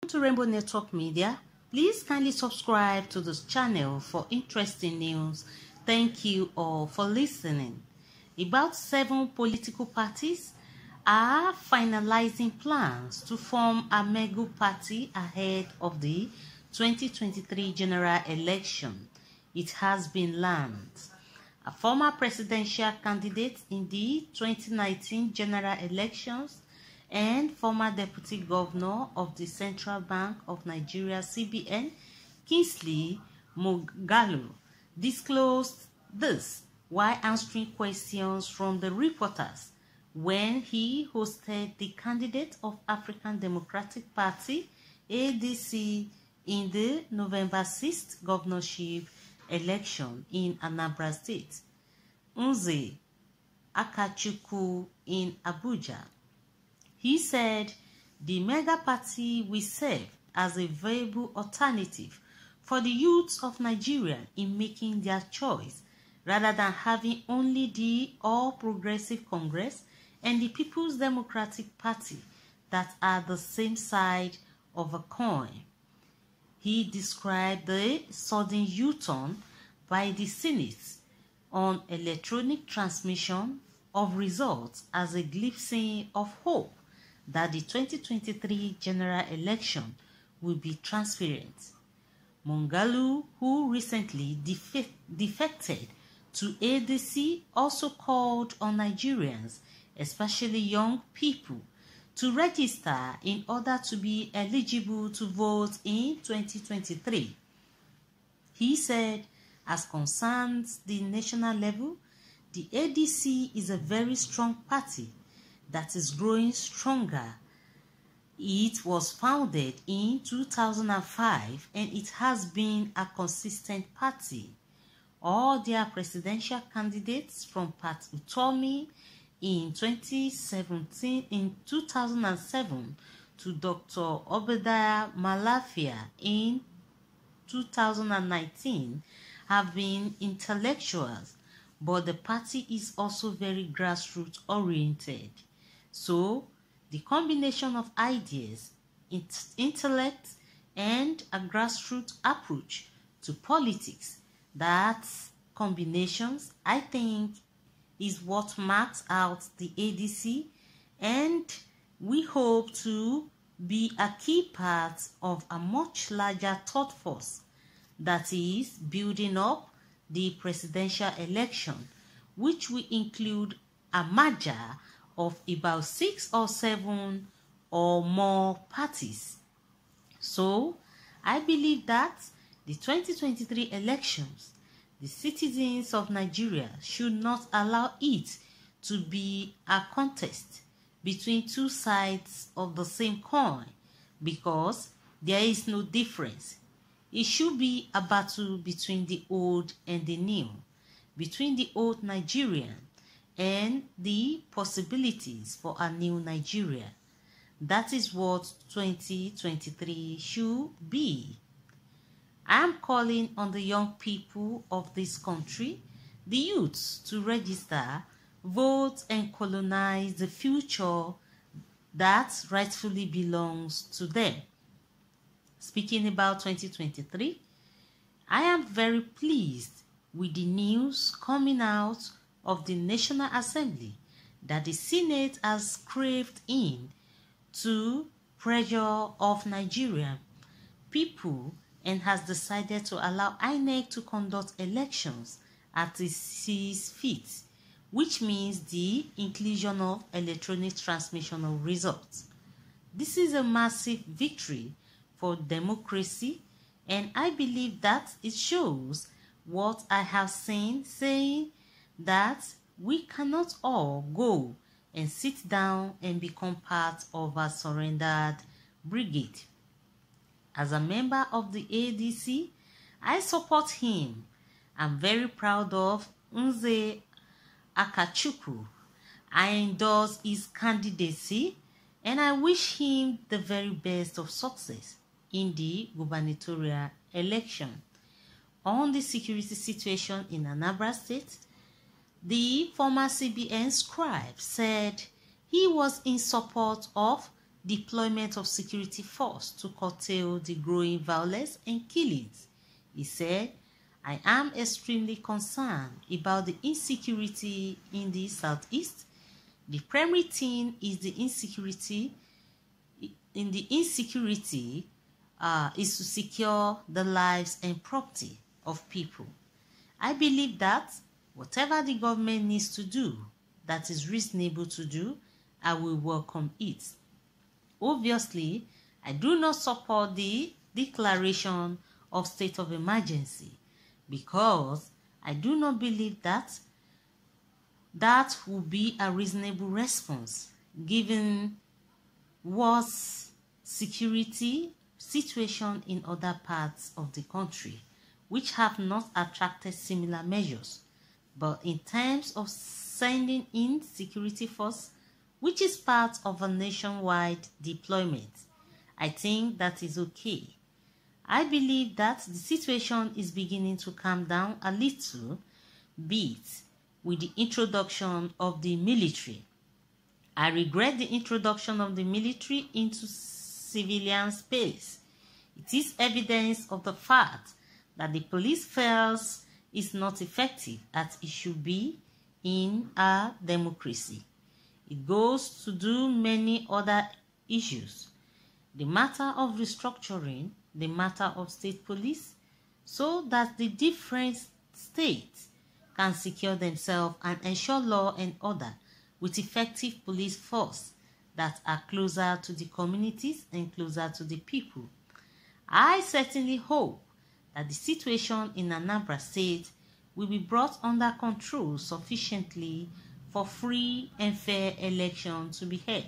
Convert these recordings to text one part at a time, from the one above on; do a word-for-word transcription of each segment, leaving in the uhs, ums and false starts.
To Rainbow Network Media, please kindly subscribe to this channel for interesting news. Thank you all for listening. About seven political parties are finalizing plans to form a mega party ahead of the twenty twenty-three general election. It has been learned. A former presidential candidate in the twenty nineteen general elections and former deputy governor of the Central Bank of Nigeria C B N, Kingsley Moghalu, disclosed this while answering questions from the reporters when he hosted the candidate of African Democratic Party A D C in the November sixth governorship election in Anambra State, Nze Akachukwu in Abuja. He said the mega party will serve as a viable alternative for the youths of Nigeria in making their choice, rather than having only the All Progressive Congress and the People's Democratic Party that are the same side of a coin. He described the sudden U-turn by the Senate on electronic transmission of results as a glimpse of hope that the twenty twenty-three general election will be transparent. Moghalu, who recently defe defected to A D C, also called on Nigerians, especially young people, to register in order to be eligible to vote in twenty twenty-three. He said, as concerns the national level, the A D C is a very strong party that is growing stronger. It was founded in two thousand five and it has been a consistent party. All their presidential candidates from Pat Utomi in twenty seventeen, in two thousand seven, to Doctor Obadiah Malafia in two thousand nineteen have been intellectuals, but the party is also very grassroots oriented. So, the combination of ideas, intellect, and a grassroots approach to politics, that combinations, I think, is what marks out the A D C, and we hope to be a key part of a much larger thought force that is building up the presidential election, which will include a merger of about six or seven or more parties. So, I believe that the twenty twenty-three elections, the citizens of Nigeria should not allow it to be a contest between two sides of the same coin, because there is no difference. It should be a battle between the old and the new, between the old Nigerian and the possibilities for a new Nigeria. That is what twenty twenty-three should be. I am calling on the young people of this country, the youths, to register, vote, and colonize the future that rightfully belongs to them. Speaking about twenty twenty-three, I am very pleased with the news coming out of the National Assembly that the Senate has craved in to pressure of Nigerian people and has decided to allow I N E C to conduct elections at its sees fit, which means the inclusion of electronic transmission of results. This is a massive victory for democracy, and I believe that it shows what I have seen, saying that we cannot all go and sit down and become part of a surrendered brigade. As a member of the A D C, I support him. I'm very proud of Nze Akachukwu. I endorse his candidacy and I wish him the very best of success in the gubernatorial election. On the security situation in Anambra State, the former C B N scribe said he was in support of deployment of security force to curtail the growing violence and killings. He said, I am extremely concerned about the insecurity in the Southeast. The primary thing is the insecurity. In the insecurity uh, is to secure the lives and property of people. I believe that whatever the government needs to do that is reasonable to do, I will welcome it. Obviously, I do not support the declaration of state of emergency because I do not believe that that will be a reasonable response given worse security situation in other parts of the country which have not attracted similar measures. But in terms of sending in security force, which is part of a nationwide deployment, I think that is okay. I believe that the situation is beginning to calm down a little bit with the introduction of the military. I regret the introduction of the military into civilian space. It is evidence of the fact that the police force is not effective as it should be in a democracy. It goes to do many other issues. The matter of restructuring, the matter of state police, so that the different states can secure themselves and ensure law and order with effective police force that are closer to the communities and closer to the people. I certainly hope that the situation in Anambra State will be brought under control sufficiently for free and fair elections to be held.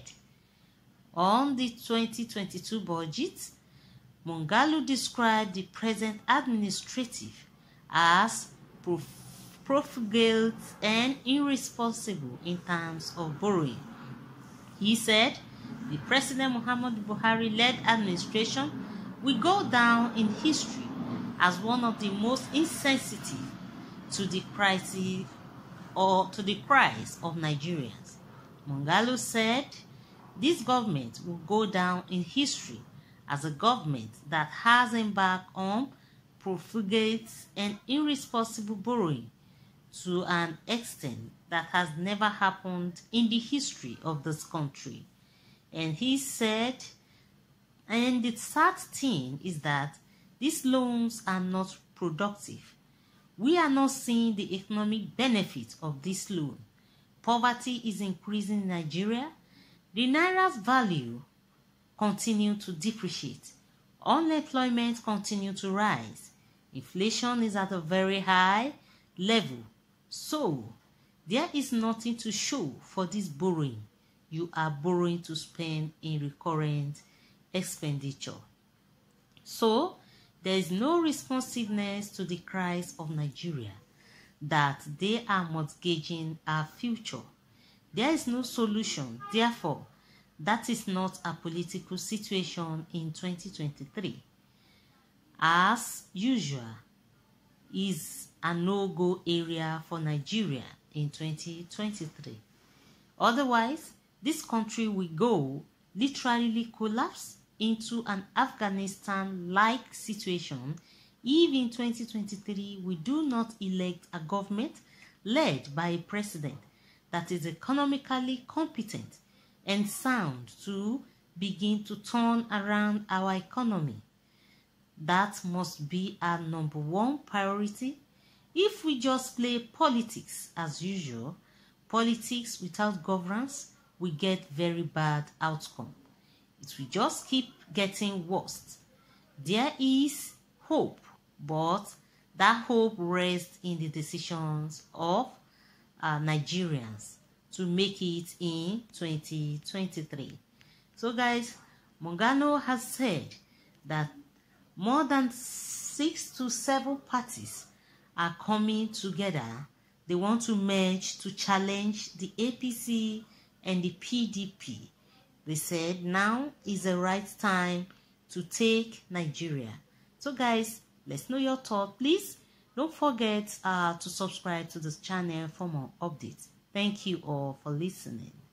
On the twenty twenty-two budget, Moghalu described the present administrative as prof profligate and irresponsible in terms of borrowing. He said the President Muhammadu Buhari-led administration will go down in history as one of the most insensitive to the crisis or to the cries of Nigerians. Moghalu said this government will go down in history as a government that has embarked on profligate and irresponsible borrowing to an extent that has never happened in the history of this country. And he said, and the sad thing is that these loans are not productive. We are not seeing the economic benefit of this loan. Poverty is increasing in Nigeria. The naira's value continues to depreciate. Unemployment continues to rise. Inflation is at a very high level. So, there is nothing to show for this borrowing. You are borrowing to spend in recurrent expenditure. So, there is no responsiveness to the cries of Nigeria that they are mortgaging our future. There is no solution. Therefore, that is not a political situation in twenty twenty-three. As usual, is a no-go area for Nigeria in twenty twenty-three. Otherwise, this country will go literally collapse into an Afghanistan-like situation if in twenty twenty-three we do not elect a government led by a president that is economically competent and sound to begin to turn around our economy. That must be our number one priority. If we just play politics as usual, politics without governance, we get very bad outcome. It will just keep getting worse. There is hope, but that hope rests in the decisions of uh, Nigerians to make it in twenty twenty-three. So guys, Moghalu has said that more than six to seven parties are coming together. They want to merge to challenge the A P C and the P D P. They said now is the right time to take Nigeria. So guys, let's know your thought. Please don't forget uh, to subscribe to this channel for more updates. Thank you all for listening.